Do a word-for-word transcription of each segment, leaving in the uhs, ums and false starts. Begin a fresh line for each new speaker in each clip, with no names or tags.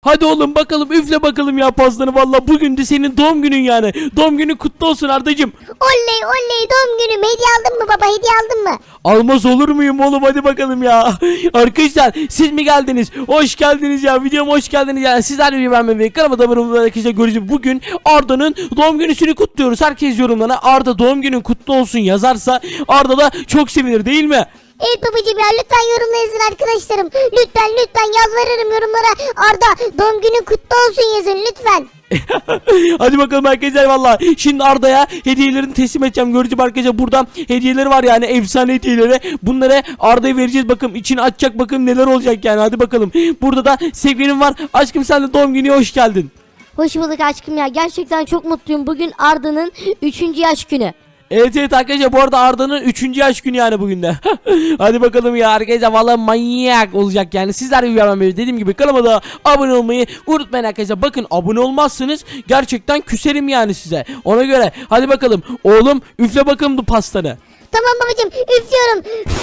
Hadi oğlum bakalım üfle bakalım ya pastanı valla bugün de senin doğum günün yani. Doğum günün kutlu olsun Ardacığım.
Oley oley doğum günüm. Hediye aldın mı baba, hediye aldın mı?
Almaz olur muyum oğlum, hadi bakalım ya. Arkadaşlar siz mi geldiniz? Hoş geldiniz ya, videoma hoş geldiniz yani. Sizler de ben Mehmet, kanalıma da abone olmayı, arkadaşlar göreceğiz. Bugün Arda'nın doğum gününü kutluyoruz. Herkes yorumlarına Arda doğum günün kutlu olsun yazarsa Arda da çok sevinir değil mi?
Evet babacığım ya, lütfen yorumla yazın arkadaşlarım. Lütfen lütfen yalvarırım yorumlara. Arda doğum günün kutlu olsun yazın lütfen.
Hadi bakalım arkadaşlar valla. Şimdi Arda'ya hediyelerini teslim edeceğim. Göreceğim arkadaşlar, buradan hediyeleri var yani, efsane hediyeleri. Bunları Arda'ya vereceğiz, bakalım içini açacak, bakalım neler olacak yani, hadi bakalım. Burada da sevgilim var. Aşkım sen de doğum gününe hoş geldin.
Hoş bulduk aşkım ya, gerçekten çok mutluyum. Bugün Arda'nın üçüncü yaş günü.
Evet evet arkadaşlar, bu arada Arda'nın üçüncü yaş günü yani bugün de. Hadi bakalım ya arkadaşlar, valla manyak olacak yani. Sizler de uyarmam dediğim gibi kanalıma da abone olmayı unutmayın arkadaşlar. Bakın abone olmazsanız gerçekten küserim yani size. Ona göre hadi bakalım oğlum, üfle bakalım bu pastanı.
Tamam babacığım, üflüyorum.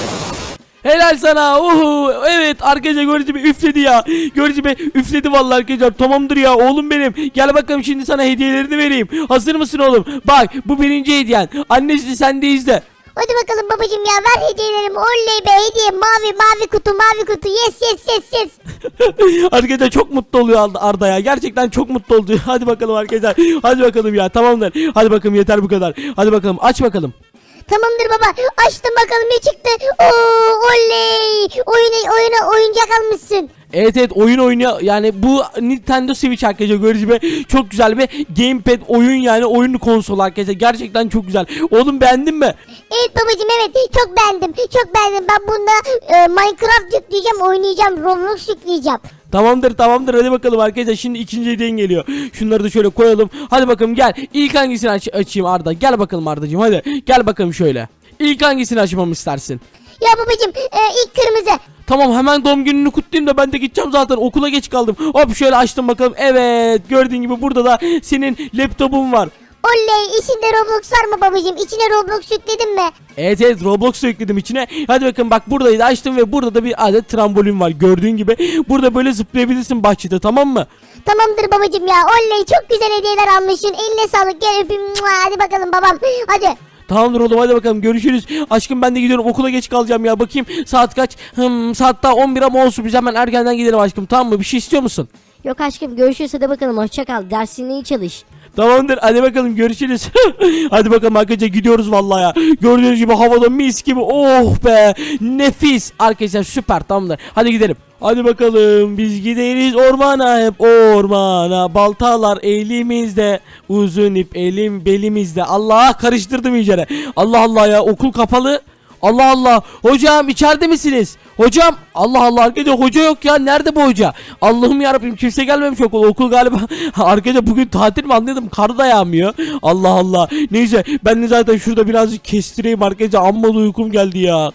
Helal sana. Uhu. Evet arkadaşlar, görücü bir üfledi ya. Görücü bir üfledi vallahi arkadaşlar. Tamamdır ya oğlum benim. Gel bakalım şimdi sana hediyelerini vereyim. Hazır mısın oğlum? Bak bu birinci hediyen. Annesi sen de izle.
Hadi bakalım babacığım ya, ver hediyelerimi. Oley be, hediye mavi mavi kutu mavi kutu. Yes yes yes yes.
Arkadaşlar çok mutlu oluyor Arda ya. Gerçekten çok mutlu oldu. Hadi bakalım arkadaşlar. Hadi bakalım ya, tamamdır. Hadi bakalım, yeter bu kadar. Hadi bakalım, aç bakalım.
Tamamdır baba, açtım bakalım ne çıktı. Oo oley. Oyuna oyuna oyuncak almışsın.
Evet evet, oyun oynuyor yani, bu Nintendo Switch arkadaşlar, gördüğünüz gibi çok güzel bir gamepad oyun yani, oyun konsolu arkadaşlar, gerçekten çok güzel. Oğlum beğendin mi?
Evet babacığım, evet çok beğendim, çok beğendim. Ben bunda e, Minecraft yükleyeceğim, oynayacağım, Roblox yükleyeceğim.
Tamamdır tamamdır, hadi bakalım arkadaşlar, şimdi ikinci hediyen geliyor. Şunları da şöyle koyalım. Hadi bakalım gel, ilk hangisini aç açayım Arda, gel bakalım Ardacığım, hadi gel bakalım şöyle. İlk hangisini açmamı istersin?
Ya babacığım e, ilk kırmızı.
Tamam, hemen doğum gününü kutlayayım da ben de gideceğim zaten, okula geç kaldım. Hop şöyle açtım bakalım. Evet, gördüğün gibi burada da senin laptopun var.
Oley, içinde Roblox var mı babacığım? İçine Roblox yükledin mi?
Evet evet, Roblox yükledim içine. Hadi bakın, bak buradayı da açtım ve burada da bir adet trambolin var gördüğün gibi. Burada böyle zıplayabilirsin bahçede, tamam mı?
Tamamdır babacığım ya, oley çok güzel hediyeler almışsın. Eline sağlık, gel öpeyim. Hadi bakalım babam, hadi.
Tamamdır oğlum, hadi bakalım görüşürüz. Aşkım ben de gidiyorum, okula geç kalacağım ya, bakayım saat kaç? Hmm, saat daha on bir ama olsun, biz hemen erkenden gidelim aşkım, tamam mı? Bir şey istiyor musun?
Yok aşkım, görüşürüz, hadi bakalım, hoşça kal, dersine iyi çalış.
Tamamdır, hadi bakalım görüşürüz. Hadi bakalım arkadaşlar, gidiyoruz vallahi ya. Gördüğünüz gibi havada mis gibi, oh be nefis arkadaşlar, süper, tamamdır, hadi gidelim. Hadi bakalım biz gideriz ormana, hep ormana, baltalar elimizde, uzun ip elim belimizde. Allah, karıştırdım iyicene. Allah Allah ya, okul kapalı. Allah Allah, hocam içeride misiniz? Hocam, Allah Allah arkadaşlar, hoca yok ya, nerede bu hoca? Allah'ım yarabbim, kimse gelmemiş okul okul galiba. Arkadaşlar bugün tatil mi, anladım, kar da yağmıyor. Allah Allah, neyse ben de zaten şurada birazcık kestireyim arkadaşlar, amma da uykum geldi ya.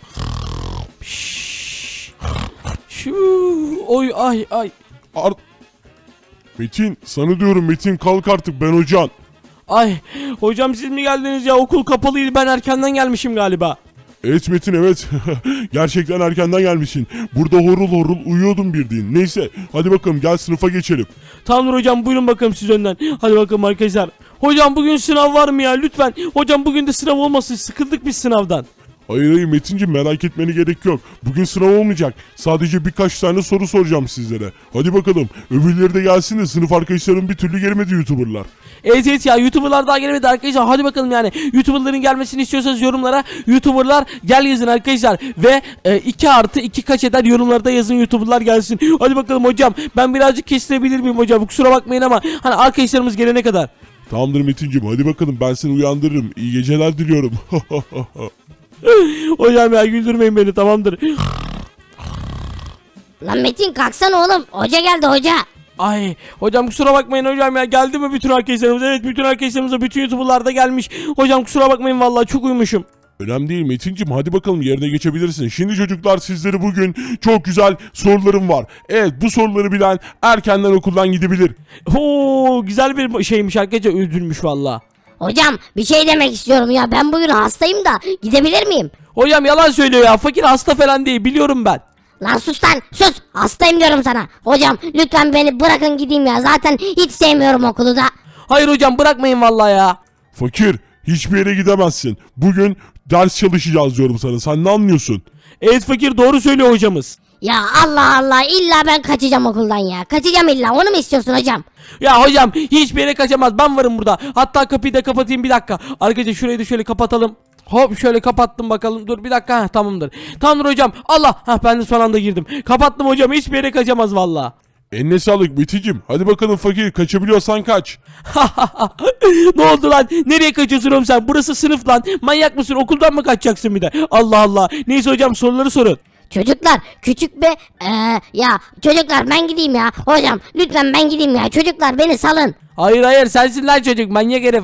Şu oy ay ay.
Ar Metin, sana diyorum Metin, kalk artık, ben hocan.
Ay hocam, siz mi geldiniz ya, okul kapalıydı, ben erkenden gelmişim galiba.
Evet Metin, evet. Gerçekten erkenden gelmişsin. Burada horul horul uyuyordum bildiğin. Neyse, hadi bakalım gel sınıfa geçelim.
Tamamdır hocam, buyurun bakalım siz önden. Hadi bakalım arkadaşlar. Hocam bugün sınav var mı ya, lütfen. Hocam bugün de sınav olmasın, sıkıldık biz sınavdan.
Hayır hayır Metinciğim, merak etmene gerek yok. Bugün sınav olmayacak. Sadece birkaç tane soru soracağım sizlere. Hadi bakalım, öbürleri de gelsin de sınıf arkadaşlarım bir türlü gelmedi, YouTuber'lar.
Evet evet ya, YouTuber'lar daha gelmedi arkadaşlar. Hadi bakalım yani, YouTuber'ların gelmesini istiyorsanız yorumlara YouTuber'lar gel yazın arkadaşlar. Ve e, iki artı iki kaç eder, yorumlarda yazın, YouTuber'lar gelsin. Hadi bakalım hocam, ben birazcık kestirebilir miyim hocam, kusura bakmayın ama hani arkadaşlarımız gelene kadar.
Tamamdır Metinciğim, hadi bakalım, ben seni uyandırırım. İyi geceler diliyorum.
Hocam ya, güldürmeyin beni, tamamdır.
Lan Metin kalksana oğlum, hoca geldi hoca.
Ay hocam kusura bakmayın hocam ya, geldi mi bütün arkadaşlarımız? Evet, bütün arkadaşlarımız, bütün YouTuber'lar da gelmiş. Hocam kusura bakmayın, vallahi çok uyumuşum.
Önemli değil Metinciğim, hadi bakalım yerine geçebilirsin. Şimdi çocuklar, sizlere bugün çok güzel sorularım var. Evet, bu soruları bilen erkenden okuldan gidebilir.
Oo, güzel bir şeymiş arkadaşlar, üzülmüş vallahi.
Hocam bir şey demek istiyorum ya, ben bugün hastayım da gidebilir miyim?
Hocam yalan söylüyor ya, fakir hasta falan değil, biliyorum ben.
Lan sus lan sus. Hastayım diyorum sana. Hocam lütfen beni bırakın gideyim ya. Zaten hiç sevmiyorum okulu da.
Hayır hocam bırakmayın vallahi ya.
Fakir, hiçbir yere gidemezsin. Bugün ders çalışacağız diyorum sana. Sen ne anlıyorsun?
Evet fakir doğru söylüyor hocamız.
Ya Allah Allah illa ben kaçacağım okuldan ya. Kaçacağım illa onu mu istiyorsun hocam?
Ya hocam hiçbir yere kaçamaz, ben varım burada. Hatta kapıyı da kapatayım bir dakika. Arkadaşlar şurayı da şöyle kapatalım. Hop şöyle kapattım bakalım, dur bir dakika, heh, tamamdır. Tamamdır hocam, Allah, heh, ben de son anda girdim. Kapattım hocam, hiçbir yere kaçamaz valla.
Eline sağlık Metin'cim. Hadi bakalım fakir, kaçabiliyorsan kaç.
Ne oldu lan, nereye kaçıyorsun oğlum sen, burası sınıf lan. Manyak mısın, okuldan mı kaçacaksın bir de? Allah Allah, neyse hocam soruları sorun.
Çocuklar küçük bir ee, ya çocuklar ben gideyim ya. Hocam lütfen ben gideyim ya. Çocuklar beni salın.
Hayır hayır, sensin lan çocuk, manyak herif.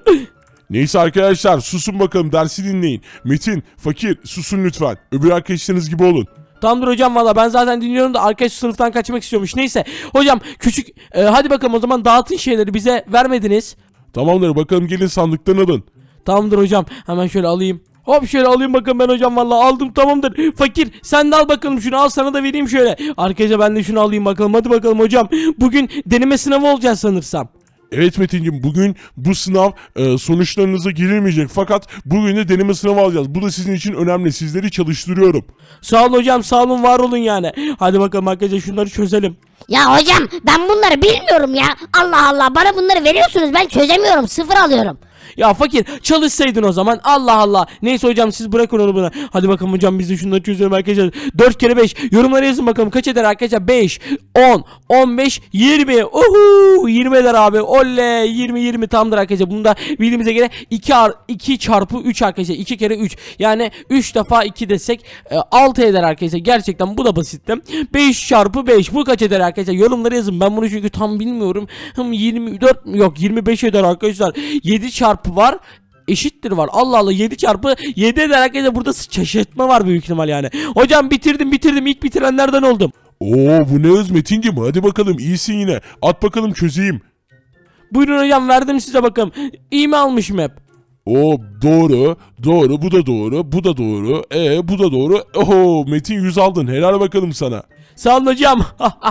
Neyse arkadaşlar, susun bakalım, dersi dinleyin. Metin, fakir, susun lütfen. Öbür arkadaşlarınız gibi olun.
Tamamdır hocam, valla ben zaten dinliyorum da arkadaş sınıftan kaçmak istiyormuş. Neyse hocam küçük e, hadi bakalım o zaman, dağıtın şeyleri, bize vermediniz.
Tamamdır, bakalım gelin sandıktan alın.
Tamamdır hocam, hemen şöyle alayım. Hop şöyle alayım bakalım ben hocam, valla aldım, tamamdır. Fakir sen de al bakalım şunu, al sana da vereyim şöyle. Arkadaşlar ben de şunu alayım bakalım, hadi bakalım hocam. Bugün deneme sınavı olacağız sanırsam.
Evet Metin'cim, bugün bu sınav e, sonuçlarınıza girilmeyecek, fakat bugün de deneme sınavı alacağız. Bu da sizin için önemli, sizleri çalıştırıyorum.
Sağ olun hocam, sağ olun, var olun yani. Hadi bakalım arkadaşlar şunları çözelim.
Ya hocam ben bunları bilmiyorum ya. Allah Allah bana bunları veriyorsunuz, ben çözemiyorum, sıfır alıyorum.
Ya fakir çalışsaydın o zaman, Allah Allah. Neyse hocam siz bırakın onu buna. Hadi bakalım hocam, biz de şunları çözelim arkadaşlar. dört kere beş yorumlara yazın bakalım kaç eder arkadaşlar. Beş, on, on beş, yirmi. Uhu, yirmi eder abi. Oley, yirmi yirmi tamdır arkadaşlar. Bunu da bildiğimize göre iki, iki çarpı üç arkadaşlar. iki kere üç. Yani üç defa iki desek e, altı eder arkadaşlar. Gerçekten bu da basitti. beş çarpı beş bu kaç eder arkadaşlar? Yorumlara yazın. Ben bunu çünkü tam bilmiyorum. Hım, yirmi dört yok yirmi beş eder arkadaşlar. yedi çarpı var eşittir var. Allah Allah, yedi çarpı yedi eder arkadaşlar. Burada şaşırtma var büyük ihtimal yani. Hocam bitirdim bitirdim, ilk bitirenlerden oldum.
Oo, bu ne öz Metin'cim, hadi bakalım, iyisin yine. At bakalım, çözeyim.
Buyurun hocam, verdim size bakalım. İyi mi almışım hep?
Oo, doğru doğru, bu da doğru, bu da doğru, ee bu da doğru. Oho, Metin yüz aldın, helal bakalım sana.
Sağ olun hocam.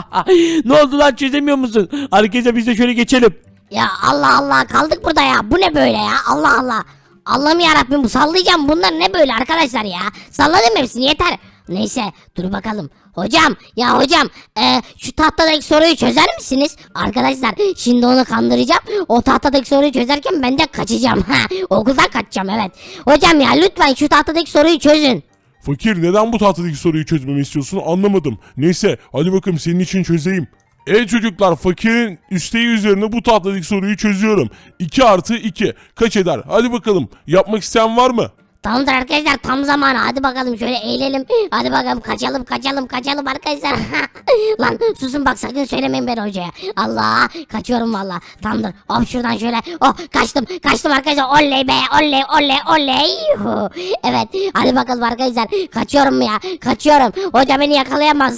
Ne oldu lan, çözemiyor musun? Arkadaşlar biz de şöyle geçelim.
Ya Allah Allah kaldık burada ya. Bu ne böyle ya? Allah Allah. Allah'ım yarabbim, bu sallayacağım. Bunlar ne böyle arkadaşlar ya? Salladım hepsini, yeter. Neyse dur bakalım. Hocam ya hocam e, şu tahtadaki soruyu çözer misiniz? Arkadaşlar şimdi onu kandıracağım. O tahtadaki soruyu çözerken ben de kaçacağım. Okuldan kaçacağım, evet. Hocam ya lütfen şu tahtadaki soruyu çözün.
Fakir, neden bu tahtadaki soruyu çözmemi istiyorsun, anlamadım. Neyse hadi bakalım, senin için çözeyim. Evet çocuklar, fakirin üsteği üzerine bu tahtadaki soruyu çözüyorum. iki artı iki kaç eder? Hadi bakalım, yapmak isteyen var mı?
Tamamdır arkadaşlar, tam zamanı. Hadi bakalım şöyle eğilelim. Hadi bakalım kaçalım kaçalım kaçalım arkadaşlar. Lan susun bak, sakın söylemeyin ben hocaya. Allah, kaçıyorum valla. Tamamdır, hop şuradan şöyle. Oh kaçtım kaçtım arkadaşlar. Oley be, oley oley oley. Yuhu. Evet hadi bakalım arkadaşlar, kaçıyorum ya, kaçıyorum. Hoca beni yakalayamaz.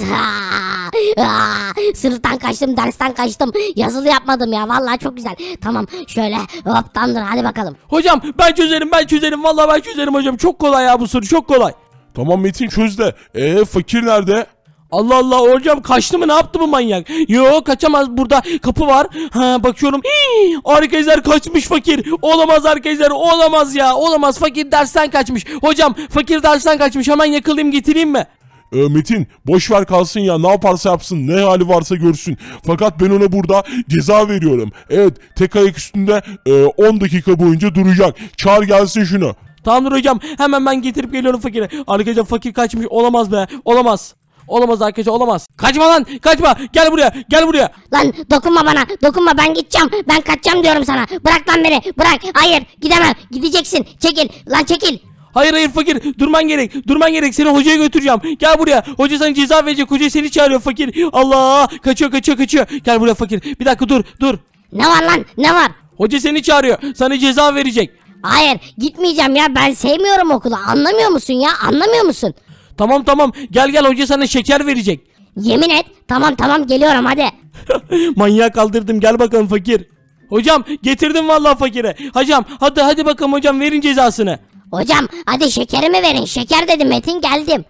Sınıftan kaçtım, dersten kaçtım. Yazılı yapmadım ya, valla çok güzel. Tamam şöyle hop, tamamdır, hadi bakalım.
Hocam ben çözerim ben çözerim, vallahi ben çözerim hocam, çok kolay ya bu soru, çok kolay.
Tamam Metin, çöz de. Eee fakir nerede?
Allah Allah, hocam kaçtı mı, ne yaptı bu manyak? Yo, kaçamaz, burada kapı var. Ha bakıyorum. Hii, arkadaşlar kaçmış fakir. Olamaz arkadaşlar, olamaz ya, olamaz, fakir dersten kaçmış. Hocam fakir dersten kaçmış, hemen yakalayayım getireyim mi?
Ee, Metin boş ver kalsın ya, ne yaparsa yapsın, ne hali varsa görsün. Fakat ben ona burada ceza veriyorum. Evet, tek ayak üstünde e, on dakika boyunca duracak. Çağır gelsin şunu.
Tamamdır hocam, hemen ben getirip geliyorum fakire. Arkadaşlar fakir kaçmış, olamaz be, olamaz. Olamaz arkadaşlar, olamaz. Kaçma lan, kaçma, gel buraya, gel buraya.
Lan dokunma bana, dokunma, ben gideceğim, ben kaçacağım diyorum sana. Bırak lan beni, bırak. Hayır, gidemem, gideceksin, çekil lan, çekil.
Hayır hayır fakir, durman gerek, durman gerek, seni hocaya götüreceğim. Gel buraya, hoca sana ceza verecek, hoca seni çağırıyor fakir. Allah, kaçıyor kaçıyor kaçıyor. Gel buraya fakir, bir dakika dur dur.
Ne var lan, ne var?
Hoca seni çağırıyor, sana ceza verecek.
Hayır, gitmeyeceğim ya, ben sevmiyorum okulu, anlamıyor musun ya, anlamıyor musun?
Tamam tamam, gel gel, hoca sana şeker verecek.
Yemin et. Tamam tamam, geliyorum hadi.
Manyağı kaldırdım, gel bakalım fakir. Hocam getirdim vallahi fakire. Hocam hadi hadi bakalım hocam, verin cezasını.
Hocam hadi şekerimi verin, şeker dedim Metin, geldim.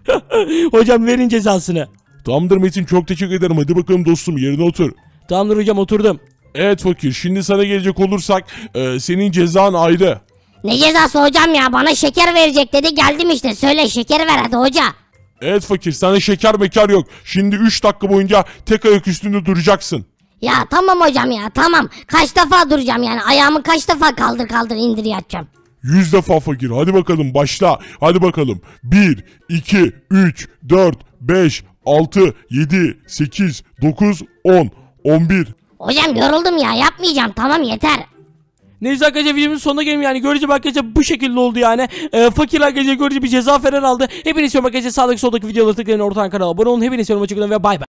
Hocam verin cezasını.
Tamamdır Metin, çok teşekkür ederim. Hadi bakalım dostum, yerine otur.
Tamamdır hocam, oturdum.
Evet fakir, şimdi sana gelecek olursak e, senin cezan ayrı.
Ne cezası hocam ya, bana şeker verecek dedi, geldim işte. Söyle, şekeri ver hadi hoca.
Evet fakir, sana şeker mekar yok. Şimdi üç dakika boyunca tek ayak üstünde duracaksın.
Ya tamam hocam ya, tamam. Kaç defa duracağım yani, ayağımı kaç defa kaldır kaldır indir yatacağım.
Yüz defa fakir, hadi bakalım başla. Hadi bakalım. bir, iki, üç, dört, beş, altı, yedi, sekiz, dokuz, on, on bir.
Hocam yoruldum ya, yapmayacağım, tamam yeter.
Neyse arkadaşlar, videomuzun sonuna gelelim yani. Görece arkadaşlar bu şekilde oldu yani. Ee, fakir arkadaşlar görece bir ceza falan aldı. Hepiniz istiyorum arkadaşlar, sağdaki soldaki videoları tıklayın, ortadan kanala abone olun. Hepiniz istiyorum, hoşçakalın ve bay bay.